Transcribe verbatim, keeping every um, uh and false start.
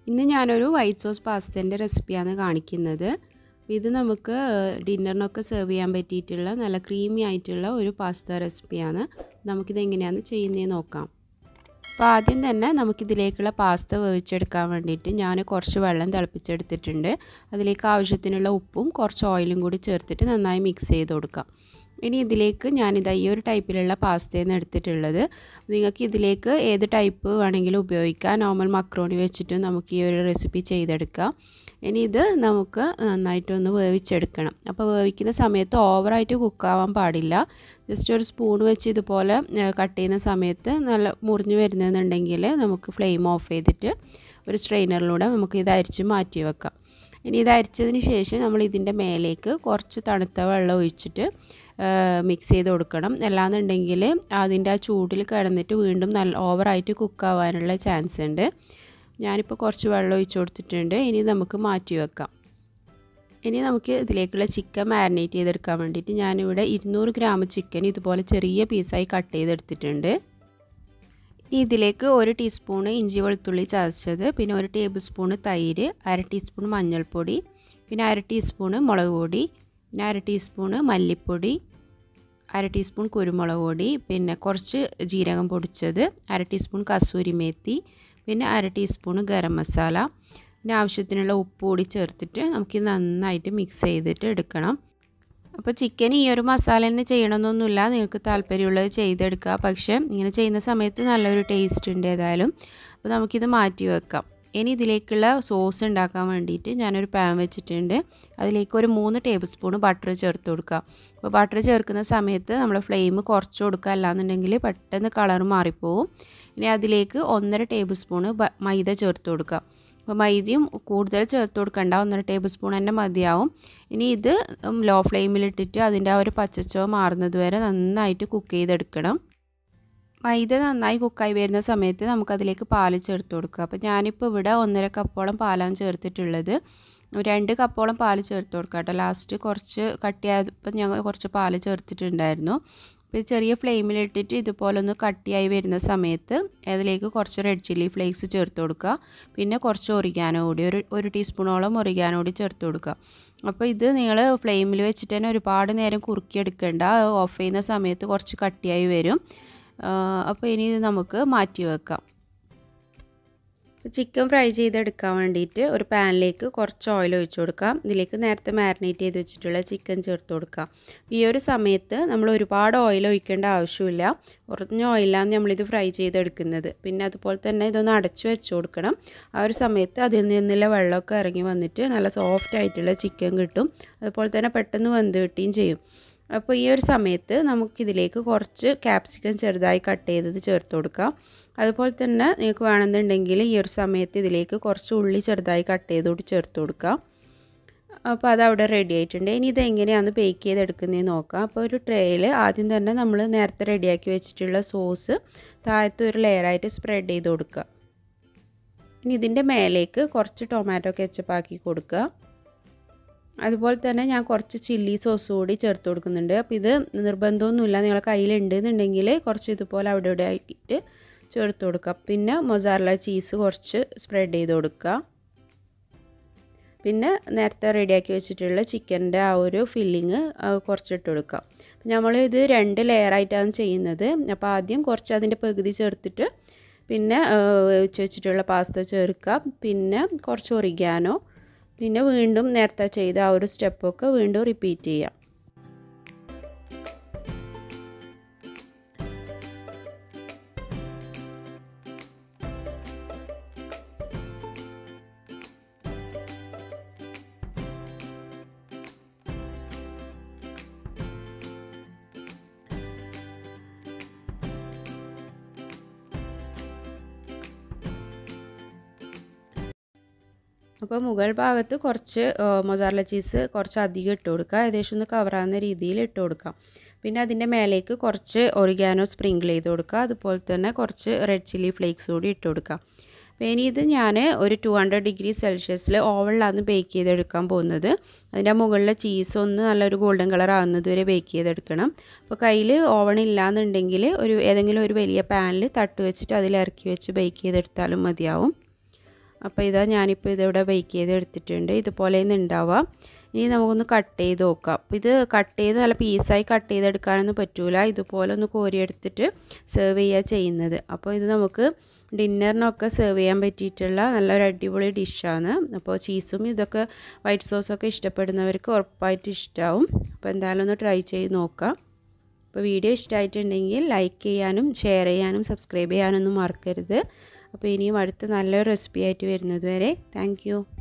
ഇന്ന് ഞാനൊരു white sauce പാസ്തേൻ്റെ റെസിപ്പിയാണ് കാണിക്കുന്നത്. ഇത് നമുക്ക് ഡിന്നറിനൊക്കെ സെർവ് ചെയ്യാൻ പറ്റിയിട്ടുള്ള നല്ല ക്രീമി ആയിട്ടുള്ള ഒരു പാസ്ത റെസിപ്പിയാണ്. നമുക്കിത് എങ്ങനെയാണ് ചെയ്യുന്നതെന്ന് നോക്കാം. അപ്പോൾ ആദ്യം തന്നെ നമുക്കിതിലേക്കുള്ള പാസ്ത വേവിച്ചെടുക്കാൻ വേണ്ടിയിട്ട് ഞാൻ കുറച്ച് വെള്ളം തിളപ്പിച്ചെടുത്തിട്ടുണ്ട്. അതിലേക്ക് ആവശ്യത്തിനുള്ള ഉപ്പും കുറച്ച് ഓയിലും കൂടി ചേർത്തിട്ട് നന്നായി മിക്സ് ചെയ്ത് കൊടുക്കാം. ഇനി ഇതിലേക്ക് ഞാനിത് ഈ ഒരു ടൈപ്പിലുള്ള പാസ്തയാണ് എടുത്തിട്ടുള്ളത്. നിങ്ങൾക്ക് ഇതിലേക്ക് ഏത് ടൈപ്പ് വേണമെങ്കിലും ഉപയോഗിക്കാം. നോർമൽ മക്രോണി വെച്ചിട്ടും നമുക്ക് ഈ ഒരു റെസിപ്പി ചെയ്തെടുക്കാം. ഇനി ഇത് നമുക്ക് നന്നായിട്ടൊന്ന് വേവിച്ചെടുക്കണം. അപ്പോൾ വേവിക്കുന്ന സമയത്ത് ഓവറായിട്ട് കുക്കാവാൻ പാടില്ല. ജസ്റ്റ് ഒരു സ്പൂൺ വെച്ച് ഇതുപോലെ കട്ട് ചെയ്യുന്ന സമയത്ത് നല്ല മുറിഞ്ഞ് വരുന്നതെന്നുണ്ടെങ്കിൽ നമുക്ക് ഫ്ലെയിം ഓഫ് ചെയ്തിട്ട് ഒരു സ്ട്രെയിനറിലൂടെ നമുക്ക് ഇത് അരിച്ച് മാറ്റി വെക്കാം. ഇനി ഇത് അരിച്ചതിന് ശേഷം നമ്മൾ ഇതിൻ്റെ മേലേക്ക് കുറച്ച് തണുത്ത വെള്ളം ഒഴിച്ചിട്ട് മിക്സ് ചെയ്ത് കൊടുക്കണം. അല്ലാന്നുണ്ടെങ്കിൽ അതിൻ്റെ ആ ചൂടിൽ കിടന്നിട്ട് വീണ്ടും നല്ല ഓവറായിട്ട് കുക്കാവാനുള്ള ചാൻസ് ഉണ്ട്. ഞാനിപ്പോൾ കുറച്ച് വെള്ളം ഒഴിച്ച് കൊടുത്തിട്ടുണ്ട്. ഇനി നമുക്ക് മാറ്റി വെക്കാം. ഇനി നമുക്ക് ഇതിലേക്കുള്ള ചിക്കൻ മാരിനേറ്റ് ചെയ്തെടുക്കാൻ വേണ്ടിയിട്ട് ഞാനിവിടെ ഇരുന്നൂറ് ഗ്രാം ചിക്കൻ ഇതുപോലെ ചെറിയ പീസായി കട്ട് ചെയ്തെടുത്തിട്ടുണ്ട്. ഇനി ഇതിലേക്ക് ഒരു ടീസ്പൂണ് ഇഞ്ചി വെളുത്തുള്ളി ചതച്ചത്, പിന്നെ ഒരു ടേബിൾ സ്പൂണ് തൈര്, അര ടീസ്പൂൺ മഞ്ഞൾപ്പൊടി, പിന്നെ അര ടീസ്പൂണ് മുളക് പൊടി, പിന്നെ അര ടീസ്പൂണ് മല്ലിപ്പൊടി, അര ടീസ്പൂൺ കുരുമുളക് പൊടി, പിന്നെ കുറച്ച് ജീരകം പൊടിച്ചത്, അര ടീസ്പൂൺ കസൂരി മേത്തി, പിന്നെ അര ടീസ്പൂണ് ഗരം മസാല, പിന്നെ ആവശ്യത്തിനുള്ള ഉപ്പ് കൂടി ചേർത്തിട്ട് നമുക്ക് നന്നായിട്ട് മിക്സ് ചെയ്തിട്ട് എടുക്കണം. അപ്പോൾ ചിക്കൻ ഈ ഒരു മസാല തന്നെ ചെയ്യണമെന്നൊന്നുമില്ല, നിങ്ങൾക്ക് താല്പര്യമുള്ളത് ചെയ്തെടുക്കുക. പക്ഷേ ഇങ്ങനെ ചെയ്യുന്ന സമയത്ത് നല്ലൊരു ടേസ്റ്റ് ഉണ്ട് ഏതായാലും. അപ്പോൾ നമുക്കിത് മാറ്റി വെക്കാം. ഇനി ഇതിലേക്കുള്ള സോസ് ഉണ്ടാക്കാൻ വേണ്ടിയിട്ട് ഞാനൊരു പാൻ വെച്ചിട്ടുണ്ട്. അതിലേക്ക് ഒരു മൂന്ന് ടേബിൾ സ്പൂൺ ബട്ടർ ചേർത്ത് കൊടുക്കുക. അപ്പോൾ ബട്ടർ ചേർക്കുന്ന സമയത്ത് നമ്മൾ ഫ്ലെയിം കുറച്ച് കൊടുക്കുക, അല്ലാന്നുണ്ടെങ്കിൽ പെട്ടെന്ന് കളർ മാറിപ്പോവും. ഇനി അതിലേക്ക് ഒന്നര ടേബിൾ സ്പൂണ് മൈദ ചേർത്ത് കൊടുക്കുക. അപ്പോൾ മൈദയും കൂടുതൽ ചേർത്ത് കൊടുക്കണ്ട, ഒന്നര ടേബിൾ സ്പൂൺ തന്നെ മതിയാവും. ഇനി ഇത് ലോ ഫ്ലെയിമിലിട്ടിട്ട് അതിൻ്റെ ആ ഒരു പച്ചച്ചോ മാറുന്നത് വരെ നന്നായിട്ട് കുക്ക് ചെയ്തെടുക്കണം. മൈദ നന്നായി കുക്കായി വരുന്ന സമയത്ത് നമുക്കതിലേക്ക് പാല് ചേർത്ത് കൊടുക്കുക. അപ്പോൾ ഞാനിപ്പോൾ ഇവിടെ ഒന്നര കപ്പോളം പാലാണ് ചേർത്തിട്ടുള്ളത്. രണ്ട് കപ്പോളം പാല് ചേർത്ത് കൊടുക്കുക കേട്ടോ. ലാസ്റ്റ് കുറച്ച് കട്ടിയായപ്പോൾ ഞങ്ങൾ കുറച്ച് പാല് ചേർത്തിട്ടുണ്ടായിരുന്നു. അപ്പോൾ ചെറിയ ഫ്ലെയിമിലിട്ടിട്ട് ഇതുപോലെ ഒന്ന് കട്ടിയായി വരുന്ന സമയത്ത് അതിലേക്ക് കുറച്ച് റെഡ് ചില്ലി ഫ്ലേക്സ് ചേർത്ത് കൊടുക്കുക. പിന്നെ കുറച്ച് ഒറിഗാനോ കൂടി ഒരു ഒരു ടീസ്പൂണോളം ഒറിഗാനോ കൂടി ചേർത്ത് കൊടുക്കുക. അപ്പോൾ ഇത് നിങ്ങൾ ഫ്ലെയിമിൽ വെച്ചിട്ട് തന്നെ ഒരുപാട് നേരം കുറുക്കിയെടുക്കേണ്ട. ഓഫ് ചെയ്യുന്ന സമയത്ത് കുറച്ച് കട്ടിയായി വരും. അപ്പോൾ ഇനി ഇത് നമുക്ക് മാറ്റി വെക്കാം. ചിക്കൻ ഫ്രൈ ചെയ്തെടുക്കാൻ വേണ്ടിയിട്ട് ഒരു പാനിലേക്ക് കുറച്ച് ഓയിൽ ഒഴിച്ച് കൊടുക്കാം. ഇതിലേക്ക് നേരത്തെ മാരിനേറ്റ് ചെയ്ത് വെച്ചിട്ടുള്ള ചിക്കൻ ചേർത്ത് കൊടുക്കാം. ഈ ഒരു സമയത്ത് നമ്മൾ ഒരുപാട് ഓയിൽ ഒഴിക്കേണ്ട ആവശ്യമില്ല. കുറഞ്ഞ ഓയിലാണ് നമ്മളിത് ഫ്രൈ ചെയ്തെടുക്കുന്നത്. പിന്നെ അതുപോലെ തന്നെ ഇതൊന്ന് അടച്ചു വെച്ച് കൊടുക്കണം. ആ ഒരു സമയത്ത് അതിൽ നിന്നുള്ള വെള്ളമൊക്കെ ഇറങ്ങി വന്നിട്ട് നല്ല സോഫ്റ്റ് ആയിട്ടുള്ള ചിക്കൻ കിട്ടും. അതുപോലെ തന്നെ പെട്ടെന്ന് വെന്ത് കിട്ടുകയും ചെയ്യും. അപ്പോൾ ഈ ഒരു സമയത്ത് നമുക്കിതിലേക്ക് കുറച്ച് ക്യാപ്സിക്കം ചെറുതായി കട്ട് ചെയ്തത് ചേർത്ത് കൊടുക്കാം. അതുപോലെ തന്നെ നിങ്ങൾക്ക് വേണമെന്നുണ്ടെങ്കിൽ ഈ ഒരു സമയത്ത് ഇതിലേക്ക് കുറച്ച് ഉള്ളി ചെറുതായി കട്ട് ചെയ്തുകൊണ്ട് ചേർത്ത് കൊടുക്കാം. അപ്പോൾ അതവിടെ റെഡി ആയിട്ടുണ്ട്. ഇനി ഇതെങ്ങനെയാണ് ബേക്ക് ചെയ്തെടുക്കുന്നതെന്ന് നോക്കാം. അപ്പോൾ ഒരു ട്രേയിൽ ആദ്യം തന്നെ നമ്മൾ നേരത്തെ റെഡിയാക്കി വെച്ചിട്ടുള്ള സോസ് താഴത്ത് ഒരു ലെയറായിട്ട് സ്പ്രെഡ് ചെയ്ത് കൊടുക്കുക. ഇനി ഇതിൻ്റെ മേലേക്ക് കുറച്ച് ടൊമാറ്റോ കെച്ചപ്പ് ആക്കി കൊടുക്കുക. അതുപോലെ തന്നെ ഞാൻ കുറച്ച് ചില്ലി സോസ് കൂടി ചേർത്ത് കൊടുക്കുന്നുണ്ട്. അപ്പോൾ ഇത് നിർബന്ധമൊന്നുമില്ല, നിങ്ങളുടെ കയ്യിലുണ്ടെന്നുണ്ടെങ്കിൽ കുറച്ച് ഇതുപോലെ അവിടെ ഇവിടെ ആക്കിയിട്ട് ചേർത്ത് കൊടുക്കുക. പിന്നെ മൊസാറല്ല ചീസ് കുറച്ച് സ്പ്രെഡ് ചെയ്ത് കൊടുക്കുക. പിന്നെ നേരത്തെ റെഡിയാക്കി വെച്ചിട്ടുള്ള ചിക്കൻ്റെ ആ ഒരു ഫില്ലിങ് കുറച്ചിട്ട് കൊടുക്കുക. നമ്മൾ ഇത് രണ്ട് ലെയറായിട്ടാണ് ചെയ്യുന്നത്. അപ്പോൾ ആദ്യം കുറച്ച് അതിൻ്റെ പകുതി ചേർത്തിട്ട് പിന്നെ വെച്ച് വെച്ചിട്ടുള്ള പാസ്ത ചേർക്കുക. പിന്നെ കുറച്ച് ഒറിഗാനോ, പിന്നെ വീണ്ടും നേരത്തെ ചെയ്ത ആ ഒരു സ്റ്റെപ്പൊക്കെ വീണ്ടും റിപ്പീറ്റ് ചെയ്യാം. അപ്പോൾ മുകൾ ഭാഗത്ത് കുറച്ച് മൊസാറല്ല ചീസ് കുറച്ച് അധികം ഇട്ട് കൊടുക്കുക. ഏകദേശം ഒന്ന് കവറാകുന്ന രീതിയിൽ ഇട്ട് കൊടുക്കാം. പിന്നെ അതിൻ്റെ മേലേക്ക് കുറച്ച് ഒറിഗാനോ സ്പ്രിങ്കിൾ ചെയ്ത് കൊടുക്കുക. അതുപോലെ തന്നെ കുറച്ച് റെഡ് ചില്ലി ഫ്ലേക്സ് കൂടി ഇട്ട് കൊടുക്കുക. അപ്പോൾ ഇനി ഇത് ഞാൻ ഒരു ടു ഹൺഡ്രഡ് ഡിഗ്രി സെൽഷ്യസിൽ ഓവനിലാണ് ബേക്ക് ചെയ്തെടുക്കാൻ പോകുന്നത്. അതിൻ്റെ മുകളിലെ ചീസ് ഒന്ന് നല്ലൊരു ഗോൾഡൻ കളർ ആകുന്നത് വരെ ബേക്ക് ചെയ്തെടുക്കണം. അപ്പോൾ കയ്യിൽ ഓവൺ ഇല്ലാന്നുണ്ടെങ്കിൽ ഒരു ഏതെങ്കിലും ഒരു വലിയ പാനിൽ തട്ട് വെച്ചിട്ട് അതിൽ ഇറക്കി വെച്ച് ബേക്ക് ചെയ്തെടുത്താലും മതിയാവും. അപ്പോൾ ഇതാ ഞാനിപ്പോൾ ഇതിവിടെ ബേക്ക് ചെയ്ത് എടുത്തിട്ടുണ്ട്. ഇതുപോലെ ഒന്ന് ഉണ്ടാവുക. ഇനി നമുക്കൊന്ന് കട്ട് ചെയ്ത് നോക്കാം. അപ്പോൾ ഇത് കട്ട് ചെയ്ത് നല്ല പീസായി കട്ട് ചെയ്തെടുക്കാനൊന്നും പറ്റില്ല. ഇതുപോലെ ഒന്ന് കോരിയെടുത്തിട്ട് സെർവ് ചെയ്യുക ചെയ്യുന്നത്. അപ്പോൾ ഇത് നമുക്ക് ഡിന്നറിനൊക്കെ സെർവ് ചെയ്യാൻ പറ്റിയിട്ടുള്ള നല്ലൊരു അടിപൊളി ഡിഷാണ്. അപ്പോൾ ചീസും ഇതൊക്കെ വൈറ്റ് സോസൊക്കെ ഇഷ്ടപ്പെടുന്നവർക്ക് ഉറപ്പായിട്ട് ഇഷ്ടമാവും. അപ്പോൾ എന്തായാലും ഒന്ന് ട്രൈ ചെയ്ത് നോക്കാം. അപ്പോൾ വീഡിയോ ഇഷ്ടമായിട്ടുണ്ടെങ്കിൽ ലൈക്ക് ചെയ്യാനും ഷെയർ ചെയ്യാനും സബ്സ്ക്രൈബ് ചെയ്യാനൊന്നും മറക്കരുത്. അപ്പോൾ ഇനിയും അടുത്ത നല്ലൊരു റെസിപ്പി ആയിട്ട് വരുന്നത് വരെ താങ്ക് യു.